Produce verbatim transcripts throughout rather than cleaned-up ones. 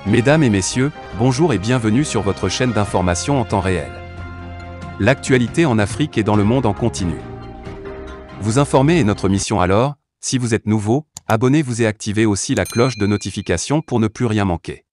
Mesdames et messieurs, bonjour et bienvenue sur votre chaîne d'information en temps réel. L'actualité en Afrique et dans le monde en continu. Vous informer est notre mission alors, si vous êtes nouveau, abonnez-vous et activez aussi la cloche de notification pour ne plus rien manquer.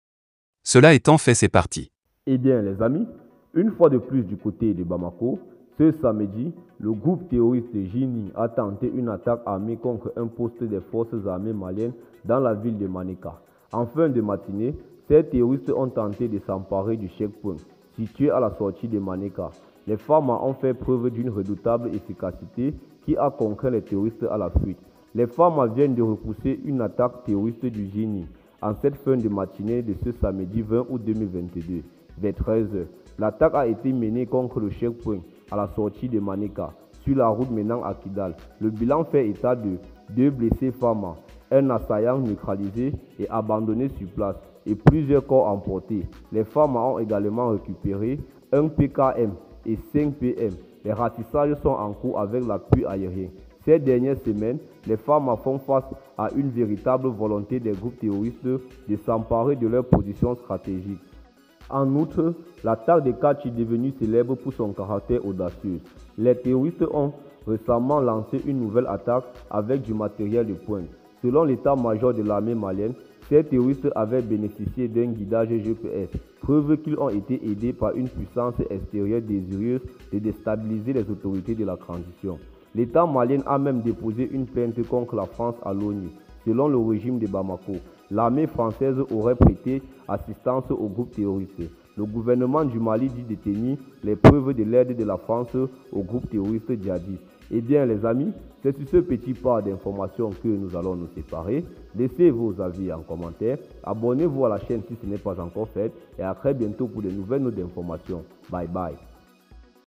Cela étant fait, c'est parti. Eh bien les amis, une fois de plus du côté de Bamako, ce samedi, le groupe terroriste Jini a tenté une attaque armée contre un poste des forces armées maliennes dans la ville de Manéka. En fin de matinée, ces terroristes ont tenté de s'emparer du checkpoint situé à la sortie de Manéka. Les femmes ont fait preuve d'une redoutable efficacité qui a contraint les terroristes à la fuite. Les femmes viennent de repousser une attaque terroriste du Jini en cette fin de matinée de ce samedi vingt août deux mille vingt-deux, vers treize heures. L'attaque a été menée contre le checkpoint à la sortie de Manéka, sur la route menant à Kidal. Le bilan fait état de deux blessés femmes, un assaillant neutralisé et abandonné sur place, et plusieurs corps emportés. Les femmes ont également récupéré un P K M et cinq P M. Les ratissages sont en cours avec l'appui aérien. Ces dernières semaines, les femmes font face à une véritable volonté des groupes terroristes de s'emparer de leurs positions stratégiques. En outre, l'attaque de Katch est devenue célèbre pour son caractère audacieux. Les terroristes ont récemment lancé une nouvelle attaque avec du matériel de pointe. Selon l'état-major de l'armée malienne, ces terroristes avaient bénéficié d'un guidage G P S, preuve qu'ils ont été aidés par une puissance extérieure désireuse de déstabiliser les autorités de la transition. L'État malien a même déposé une plainte contre la France à l'ONU. Selon le régime de Bamako, l'armée française aurait prêté assistance aux groupes terroristes. Le gouvernement du Mali dit détenir les preuves de l'aide de la France aux groupes terroristes djihadistes. Eh bien les amis, c'est sur ce petit pas d'informations que nous allons nous séparer. Laissez vos avis en commentaire, abonnez-vous à la chaîne si ce n'est pas encore fait et à très bientôt pour de nouvelles notes d'informations. Bye bye.